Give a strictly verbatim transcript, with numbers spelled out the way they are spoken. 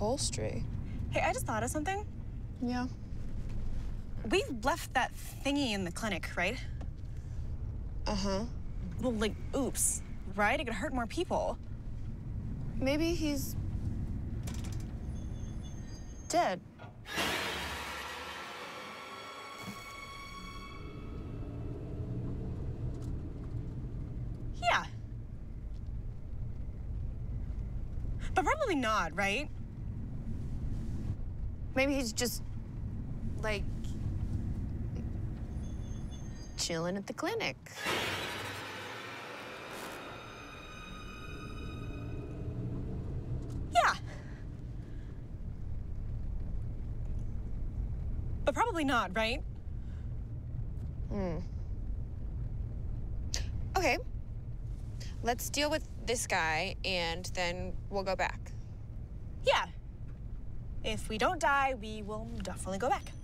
upholstery. Hey, I just thought of something. Yeah. We left that thingy in the clinic, right? Uh-huh. Well, like, oops, right? It could hurt more people. Maybe he's dead. Yeah. But probably not, right? Maybe he's just, like, chilling at the clinic. Yeah. But probably not, right? Hmm. Okay. Let's deal with this guy, and then we'll go back. Yeah. If we don't die, we will definitely go back.